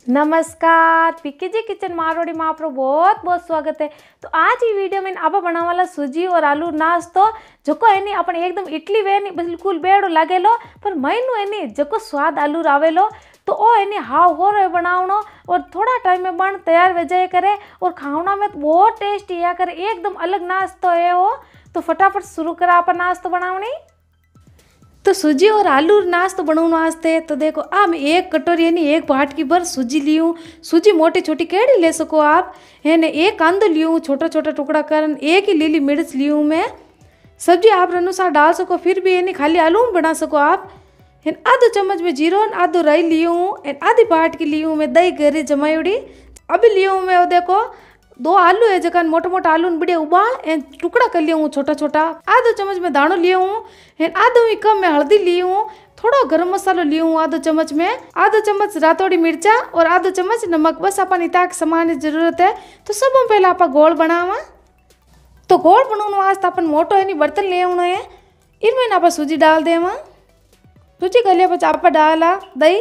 नमस्कार, पीके जी किचन मारवाड़ी में आप बहुत बहुत स्वागत है। तो आज ही वीडियो में आप बनाने वाला सूजी और आलू नाश्तो जो है नी अपन एकदम इडली वे नी बिल्कुल बेड़ो लागेलो पर मैनू है नी जो स्वाद आलू आवेलो तो वो है नी हाव हो रहे बनावनो और थोड़ा टाइम में बन तैयार हो जाए करे और खाना में तो बहुत टेस्टी या करे एकदम अलग नाश्तो है वो। तो फटाफट शुरू करा अपन नाश्तो बनावनी। तो सूजी और आलू नाश्तो बनाने वास्ते तो देखो मैं एक कटोरी यानी एक बाटकी भर सूजी ली हूँ। सूजी मोटी छोटी केड़ी ले सको आप है ने। एक कांदो ली हूँ छोटा छोटा टुकड़ा कर। एक ही लीली मिर्च ली हूँ मैं। सब्जी आप अनुसार डाल सको, फिर भी यानी खाली आलू में बना सको आप। है आधो चम्मच में जीरो आधो राई ली हूँ। आधी बाटकी ली हूँ मैं दही घरे जमाईड़ी। अभी ली हूँ मैं वो देखो 2 आलू है जगह मोटा मोटा आलू बढ़िया उबाल टुकड़ा कर लिया हूँ छोटा छोटा। आधो चम्मच में दाणो लिया हूँ। आधो ही कम में हल्दी ली हूँ। थोड़ा गरम मसालो लिया हूँ आधो चम्मच में। आधो चम्मच रातोड़ी मिर्चा और आधो चम्मच नमक। बस अपन इतना सामान की जरूरत है। तो सब पहले आप गोल बनावा। तो गोल बनाने वास्ते अपन मोटो है बर्तन ले आना है। इनमें आप सूजी डाल देवा। सूजी गलिया पच आप डाला दही।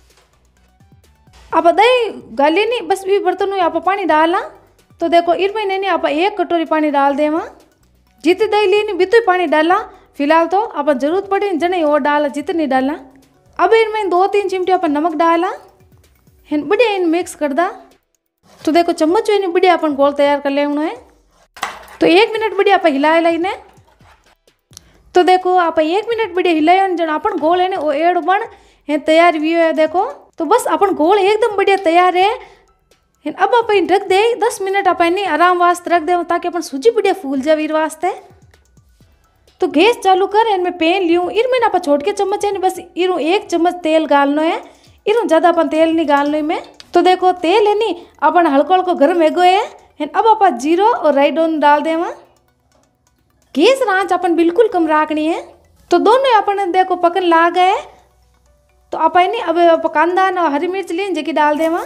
आप दही गाली नहीं बस भी बर्तन में आप पानी डाला। तो देखो इनमें नहीं आप 1 कटोरी पानी डाल देवा। जितनी दही ली नहीं बितु पानी डाला। फिलहाल तो आप जरूरत पड़ी जने और डाला जितनी डाला। अब इनमें 2-3 चिमटी अपन नमक डाला। बढ़िया इन मिक्स कर दा। तो देखो चम्मच है बढ़िया अपन गोल तैयार कर लेना है। तो 1 मिनट बढ़िया आप हिला इन्हें। तो देखो आप 1 मिनट बढ़िया हिलाए जन अपन गोल है वो एड़ बन है तैयार भी है। देखो तो बस अपन गोल एकदम बढ़िया तैयार है। अब आप ढक दे 10 मिनट आप आराम वास्ते रख दे ताकि अपन सूजी बढ़िया फूल जाए वीर वास्ते। तो गैस चालू कर इनमें पैन लियूँ। इनमें आप छोट के चम्मच है बस इरू 1 चम्मच तेल गालना है। इरू ज़्यादा अपन तेल नहीं गालना है में। तो देखो तेल है नी अपन हल्को हल्को गर्म हो गए है। अब आप जीरो और राई दोनों डाल देवा। गैस आंच अपन बिल्कुल कम रखनी है। तो दोनों अपन देखो पकन ला गए। तो आप अब कांदा और हरी मिर्च ली जकी डाल देवा।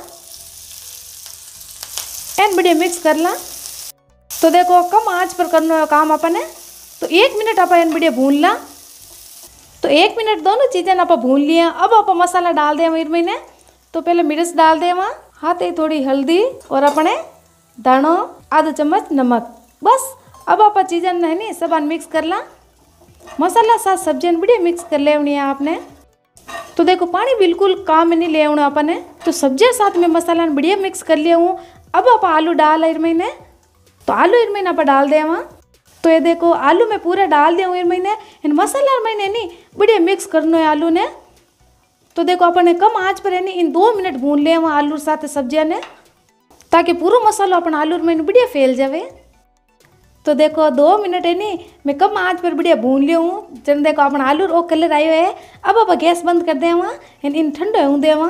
एन बढ़िया मिक्स कर ला। तो देखो कम आंच पर करना है काम अपन है। तो 1 मिनट आप एन बढ़िया भून ला। तो 1 मिनट दोनों चीज़ें आप भून लिया। अब आप मसाला डाल देवा इनमें। तो पहले मिर्च डाल देवा, हाथ ही थोड़ी हल्दी और अपने दाणो आधा चम्मच नमक। बस अब आप चीज़ें है नी सब मिक्स कर ला। मसाला साथ सब्जियां बढ़िया मिक्स कर लेनी है आपने। तो देखो पानी बिल्कुल काम में नहीं ले आना अपन है। तो सब्जियां साथ में मसाला बढ़िया मिक्स कर लिया हूँ। अब आप आलू डाल इनमें। तो आलू इनमें आप डाल देवा। तो ये देखो आलू में पूरा डाल दिया हूँ इनमें। इन मसाला मैंने नहीं बढ़िया मिक्स करना है आलू ने। तो देखो अपन कम आंच पर है नी इन 2 मिनट भून लिया वहाँ आलू साथ सब्जियां ने ताकि पूरा मसाला अपन आलू में बढ़िया फैल जावे। तो देखो 2 मिनट है नी मैं कम आंच पर बढ़िया भून लिया हूँ। जन देखो अपन आलू वो कलर आयो है। अब आप गैस बंद कर देवा। इन ठंडो हो देवा।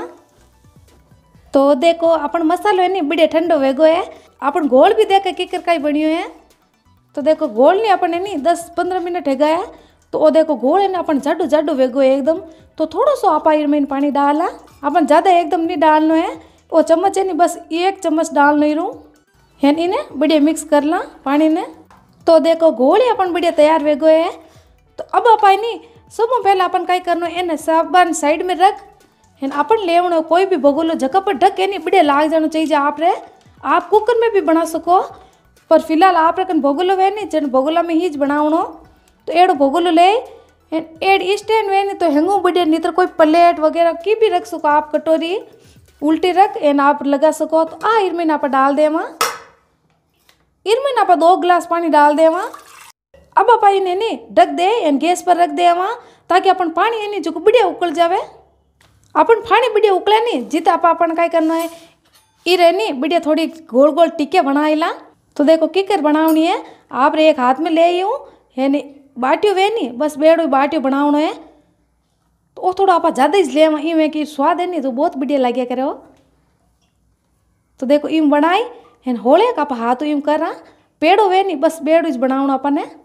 तो देखो अपन मसालो है नी बढ़िया ठंडो हो गयो है। अपन गोल भी देख के करकाई बनियो है। तो देखो गोल नहीं अपन है नी 10-15 मिनट है गया। तो वो देखो गोल है ना अपन जाडो जाडो हो गयो एकदम। तो थोड़ा सा आप इनमें पानी डाला। अपन ज़्यादा एकदम नहीं डालना है। वो चम्मच है नी बस 1 चम्मच डालना ही रू है। इन्हें बढ़िया मिक्स कर ला पानी ने। तो देखो गोल ही अपन बढ़िया तैयार हो गए है। तो अब आप सब पहले अपन कई करना है साबन साइड में रख है अपन ले कोई भी भगोलो जगह पर ढक है नहीं बढ़िया लाग जाना चाहिए आप रे। आप कुकर में भी बना सको पर फिलहाल आप रखन भगोलो वे नहीं जन भगोला में ही बनावनो। तो एड़ो भगोलो ले एड स्टैंड वे नहीं तो हेंगू बढ़िया नहीं तो कोई प्लेट वगैरह की भी रख सको आप। कटोरी उल्टी रख एन आप लगा सको। तो इनमें आप डाल देवा। इनमें आप 2 गिलास पानी डाल देवा। अब आप इन्हें नहीं ढक दे एन गैस पर रख देवा ताकि अपन पानी है नहीं जो बढ़िया उकल जावे। अपन पानी बढ़िया उकले नहीं जित आप अपन का करना है इरे नहीं बढ़िया थोड़ी गोल गोल टिक्के बनाई ला। तो देखो किकर बनावनी है आप एक हाथ में ले यूँ है नहीं बाटियो वे नहीं बस बेड़ो बाटियो बनावनो है। तो वो थोड़ा आप ज़्यादा ही ले इवें कि स्वाद है नहीं तो बहुत बढ़िया लगे करे हो। तो देखो इम बनाई है होले का आप हाथ इम करा पेड़ो वे नहीं बस बेड़ो ही बनावनो अपन है।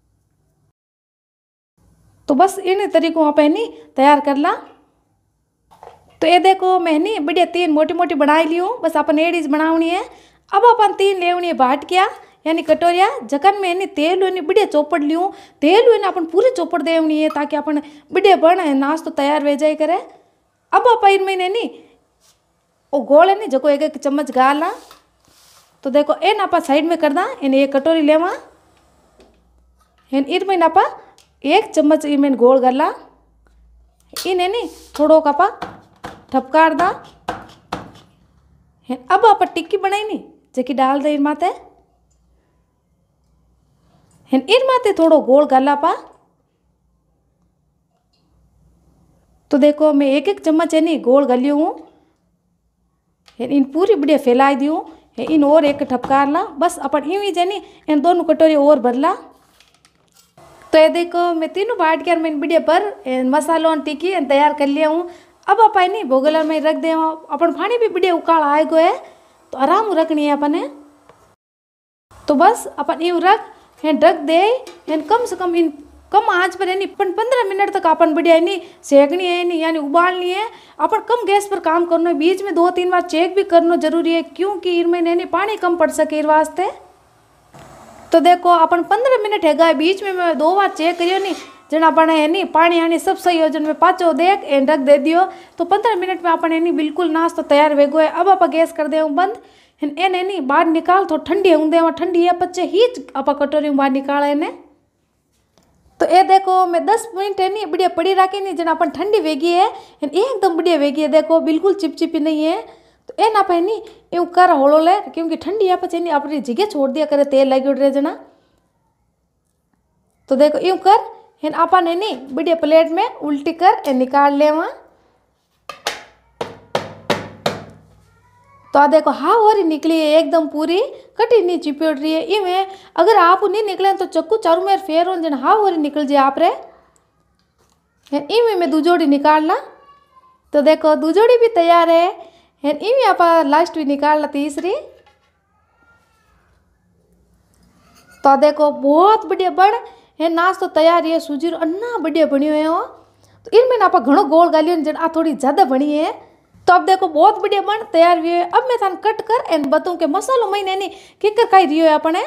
तो बस इन तरीकों आप नहीं तैयार कर ला। तो ये देखो मैंने बढ़िया 3 मोटी मोटी बनाई ली हूँ। बस अपन एडीज बनावनी है। अब अपन 3 लेवनी है बाटकिया यानी कटोरिया जगन में नहीं तेल हुई बढ़िया चौपड़ लियूँ। तेल हुई अपन पूरी चौपड़ देवनी है ताकि अपन बढ़िया बन नाश्तो तैयार हो जाए करे। अब आप इनमें नहीं और गोल है नी जो एक एक चम्मच गाला। तो देखो इन आप साइड में कर दा। इन एक कटोरी लेवा इन इनमें आप एक चम्मच इनमें गोल गला इन नी थोड़ो कपा ठपकार दा। अब आप टिक्की बनाई नी जकी डाल दे इन माते। इन माते थोड़ो गोल गला पा। तो देखो मैं एक एक चम्मच है नी गोल गली हूँ। इन पूरी बढ़िया फैलाई दी हूँ। इन और एक ठपकार ला बस अपन यूँ ही नी इन दोनों कटोरी और भर ला। तो ये देखो मैं तीनों बाट के मैं बढ़िया पर मसालों टिक्की तैयार कर लिया हूँ। अब आप नहीं भोगला में रख दे। अपन पानी भी बढ़िया उकाल आए गो है तो आराम रखनी है अपन। तो बस अपन यूँ ढक दे कम से कम इन कम आंच पर है 15 मिनट तक अपन बढ़िया है सेकनी है नी यानी उबालनी है। अपन कम गैस पर काम करना है। बीच में 2-3 बार चेक भी करना जरूरी है क्योंकि इनमें पानी कम पड़ सके इस वास्ते। तो देखो अपन 15 मिनट है बीच में मैं 2 बार चेक करियो नी जना अपन है नी पानी आनी सब संयोजन में पाचो देख एंड रख दे दियो। तो 15 मिनट में अपन है नी बिल्कुल नाश्ता तैयार वेगो है। अब आप गैस कर दे बंद एन है नी बाहर निकाल। तो ठंडी होंगे ठंडी है पच्चे ही आप कटोरी में बाहर निकाल है। तो ये देखो मैं 10 मिनट है नी बढ़िया पड़ी रखी नी जना अपन ठंडी वेगी है एकदम बढ़िया वेगी है। देखो बिल्कुल चिपचिपी नहीं है। तो ए ना पे नी यूँ कर होलो ले क्योंकि ठंडी है पचे नहीं अपनी जगह छोड़ दिया करे तेल लगी उड़ रहे जना। तो देखो यूँ कर हिन अपन है नी बढ़िया प्लेट में उल्टी कर निकाल ले वहाँ। तो आ देखो हाँ हो रही निकली है एकदम पूरी कटी नहीं चिपड़ रही है। इवें अगर आप नहीं निकले तो चक्कू चारू मेर फेर हो जन हाँ हो रही निकल जाए आप रे। इवें मैं दूजोड़ी निकाल ला। तो देखो दूजोड़ी भी तैयार है। इवें आप लास्ट भी निकाल ला तीसरी। तो देखो बहुत बढ़िया बन है नाश्तो तैयार है सूजी रो अन्ना बढ़िया बनियो है। तो इनमें आप घणो गोल गालियो जन आ थोड़ी ज़्यादा बनी है। तो अब देखो बहुत बढ़िया बन तैयार हुई है। अब मैं थान कट कर एंड बताऊँ के मसालो महीने नहीं किकर खाई रही है अपने।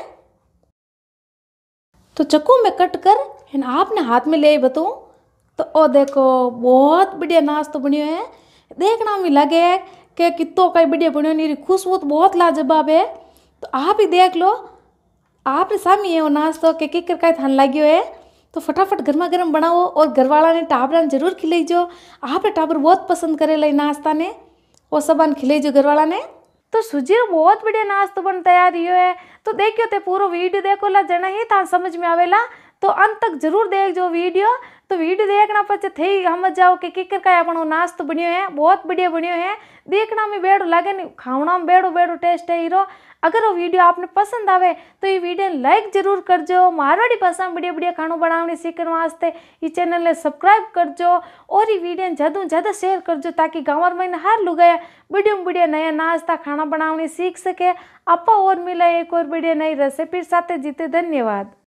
तो चक्कू में कट कर एंड आपने हाथ में ले बताऊँ। तो ओ देखो बहुत बढ़िया नाश्तो बनियो है। देखना में लगे कि कितो कई बढ़िया बनियो नहीं खुशबू तो बहुत लाजवाब है। तो आप ही देख लो आप सामने है वो नाश्तो के किकर का थान लगियो है। तो फटाफट गर्मा गर्म बनाओ और घरवाला ने टाबरा ने जरूर खिलाईजो। आप टाबर बहुत पसंद करे लाई नाश्ता ने वो सब खिलाईजो घरवाला ने। तो सूजी रो बहुत बढ़िया नाश्तो बन तैयार है। तो देखियो ते पूरा वीडियो देखो ला जना ही था समझ में आवेला। तो अंत तक जरूर देख जो वीडियो। तो वीडियो देखना पचे थे समझ जाओ कि किकर का अपन नाश्तो बनियो है बहुत बढ़िया बनियो है। देखना में बेड़ो लागे नहीं खावना में बेड़ो बेड़ो टेस्ट है हीरो। अगर वो वीडियो आपने पसंद आवे तो ये वीडियो लाइक जरूर करजो। मारवाड़ी भाषा में बढ़िया बढ़िया खानों बनाने सीखने वास्ते ये चैनल ने सब्सक्राइब करजो और ये वीडियो ज़्यादा ज़्यादा शेयर करजो ताकि गाँव में हर लोग बढ़िया बढ़िया नया नाश्ता खाना बनाने सीख सके। आपा और मिला एक और बढ़िया नई रेसिपी साथ जीते। धन्यवाद।